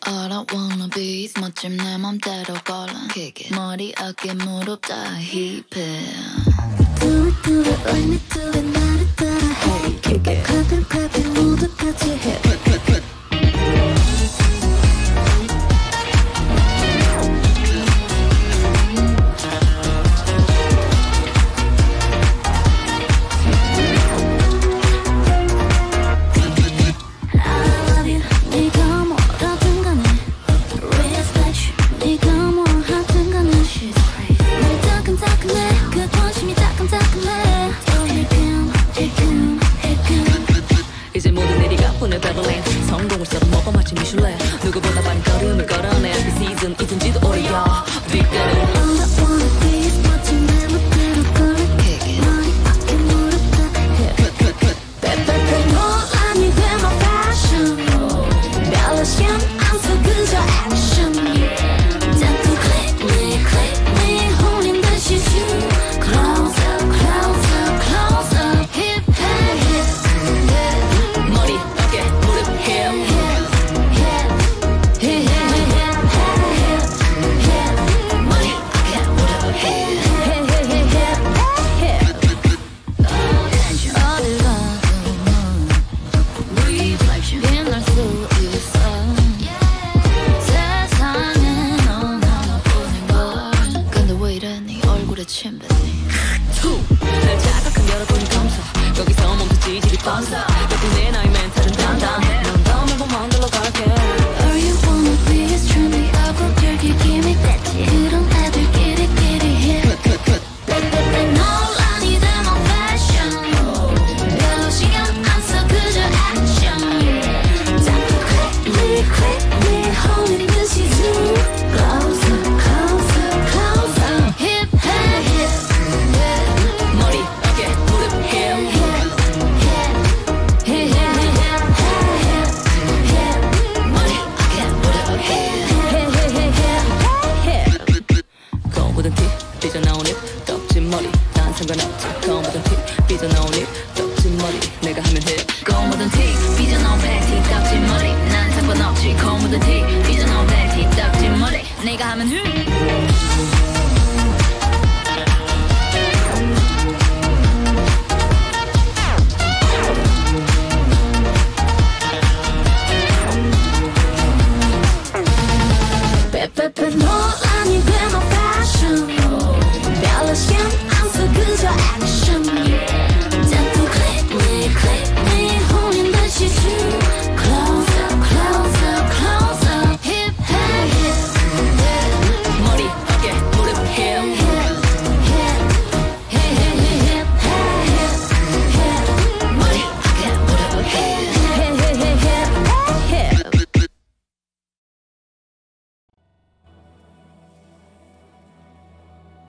All I wanna be is 멋짐 내 맘대로 걸어 머리 어깨 무릎 다 힙해 Do it, do it, let me do it 나를 따라 해 Kick it Clapping, clapping 모두 같이 해 이제 모든 일이 가뿐해 베를린 성공을 썰어먹어 마치 미슐랭 누구보다 빠른 걸음을 걸어내 이 시즌이든지도 오래야 뒷걸음 All I wanna be is 멋진 내 멋대로 걸어 머리 어깨 무릎 다 해 빼빼빼 논란이 돼 my passion 멜로디언 안써 그저 액션 자꾸 click me 홀린 듯이 you Close up, close up, close up 힙해 머리 어깨 무릎 힙